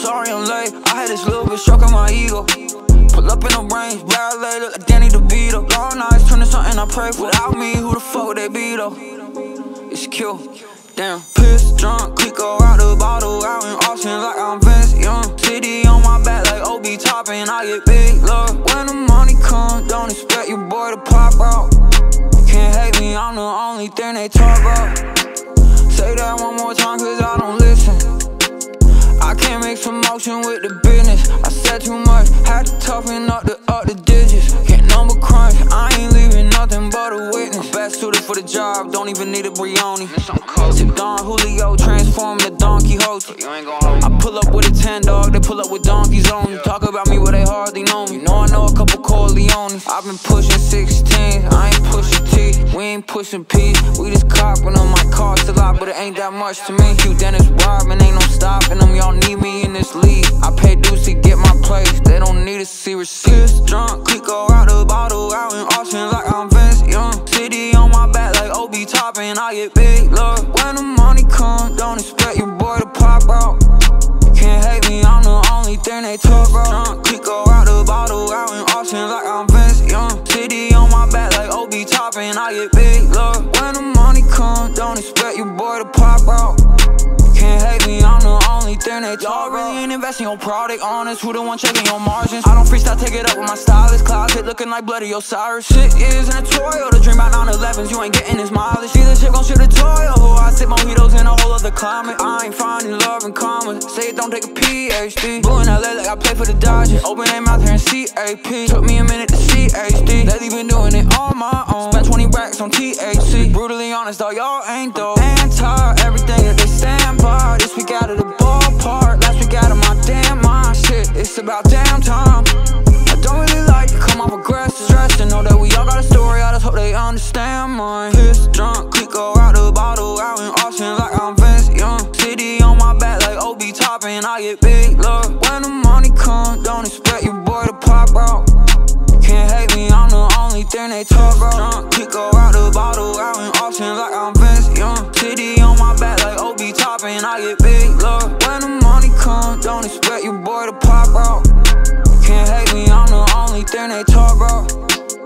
sorry I'm late. I had this little bit stroking my ego. Pull up in the range, Valet, look like Danny Devito. Long nights turn to something I pray for. Without me, who the fuck would they be though? It's Q, damn. Pissed, drunk, Clicquot out the bottle. Out in Austin like I'm Vince Young. City on my back like Obi Toppin. I get big love. When the money comes, don't expect your boy to pop out. Can't hate me, I'm the only thing they talk about. Say that one more time cause I don't listen. I can't make some motion with the business. I said too much, had to toughen up the digits. Can't number crunch, I ain't leaving nothing but a witness. I'm best suited for the job, don't even need a Brioni. Tip Don Julio, transform to Don Quixote. I pull up with a 10 dog, they pull up with donkeys on me. Talk about me where they hardly know me. You know I know a couple Corleones. I've been pushing 16, I ain't pushing T. We ain't pushing P, we just copping them. Might cost a lot, but it ain't that much to me. Q Dennis Rodman, ain't no stopping them. Y'all need me in this league. I pay dues to get my place, they don't need to see receipts. Drunk, Clicquot out the bottle, out in Austin like I'm Vince Young. City on my back like Obi Toppin, I get big love. When the money comes, don't expect your boy to pop out. Can't hate me, I'm the only thing they talk about. Drunk, Clicquot out the bottle, out in Austin like I'm Vince Young. City on my back like Obi Toppin, I get big love. When the money comes, don't expect your boy to pop out. Can't hate me, I'm the only thing they talk about. Y'all really ain't investing your product, honest. Who the one checking your margins? I don't freestyle, take it up with my stylist. Closet looking like Bloody Osiris. Shit is in a Toyota, dream about 911s. You ain't getting this mileage. See the shit gon' ship to Toyo. I sip mojitos in a whole other climate. I ain't finding love in common. Say it don't take a PhD. Blue in LA like I play for the Dodgers. Open their mouth here in CAP. Took me a minute to see HD. Lately been doing it on my own. Spent 20 racks on THC. Brutally honest, though, y'all ain't though. Anti everything that they stand by. This week out of the ballpark, last week out of my damn mind. Shit, it's about damn time. I don't really like to come off aggressive. Stressed to know that we all got a story, I just hope they understand mine. Pissed, drunk, Clicquot out the bottle, out in Austin like I'm Vince Young. City on my back like Obi Toppin, I get big love. When the money comes, don't expect your boy to pop out. Can't hate me, I'm the only thing they talk about. Drunk, Clicquot out the bottle, out in Austin like I'm Vince Young. City on my back like Obi Toppin, I get big love. When the money comes, don't expect your boy to pop out. Can't hate me, I'm the only thing they talk about.